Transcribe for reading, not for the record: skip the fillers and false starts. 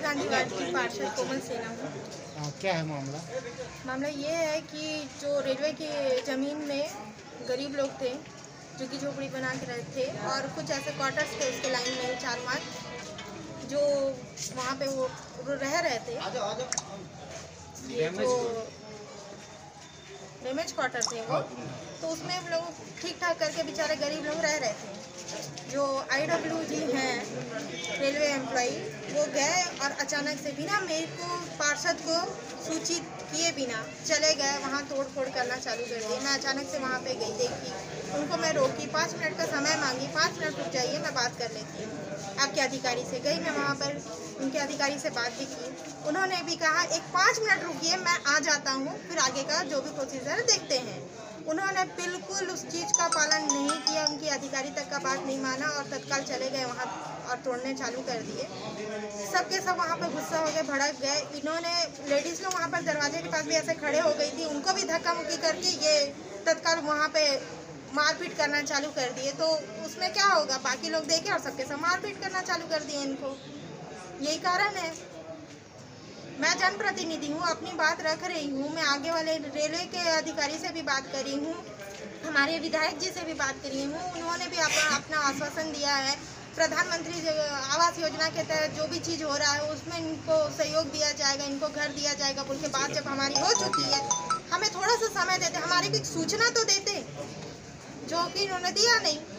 Gandhi ward की पार्षद कोमल सेना हूँ। क्या है मामला? मामला ये है कि जो रेलवे की ज़मीन में गरीब लोग थे जो कि झोपड़ी बना के रहते थे और कुछ ऐसे क्वार्टर्स थे उसके लाइन में 4-5 जो वहाँ पे वो रह रहे थे। ये जो डैमेज क्वार्टर थे वो, तो उसमें लोग ठीक ठाक करके बेचारे गरीब लोग रह रहे थे। जो IW जी हैं रेलवे एम्प्लॉई, वो गए और अचानक से बिना मेरे को पार्षद को सूचित किए बिना चले गए, वहाँ तोड़ फोड़ करना चालू कर दिए। मैं अचानक से वहाँ पे गई, देखी, उनको मैं रोकी, 5 मिनट का समय मांगी, 5 मिनट रुक जाइए मैं बात कर लेती हूँ आपके अधिकारी से। गई मैं वहाँ पर, उनके अधिकारी से बात भी की। उन्होंने भी कहा 5 मिनट रुकिए, मैं आ जाता हूँ, फिर आगे का जो भी प्रोसीजर देखते हैं। उन्होंने बिल्कुल उस चीज़ का पालन नहीं किया, उनकी अधिकारी तक का बात नहीं माना और तत्काल चले गए वहाँ और तोड़ने चालू कर दिए। सबके सब वहाँ पर गुस्सा हो गए, भड़क गए। इन्होंने लेडीज़ लोग वहाँ पर दरवाजे के पास भी ऐसे खड़े हो गई थी, उनको भी धक्का मुक्की करके ये तत्काल वहाँ पे मारपीट करना चालू कर दिए। तो उसमें क्या होगा, बाकी लोग देखे और सबके सब मारपीट करना चालू कर दिए इनको। यही कारण है। मैं जनप्रतिनिधि हूँ, अपनी बात रख रही हूँ। मैं आगे वाले रेलवे के अधिकारी से भी बात करी हूँ, हमारे विधायक जी से भी बात करी हूँ। उन्होंने भी अपना आश्वासन दिया है। प्रधानमंत्री आवास योजना के तहत जो भी चीज़ हो रहा है उसमें इनको सहयोग दिया जाएगा, इनको घर दिया जाएगा बोल के बात जब हमारी हो चुकी है, हमें थोड़ा सा समय देते, हमारे को सूचना तो देते, जो कि इन्होंने दिया नहीं।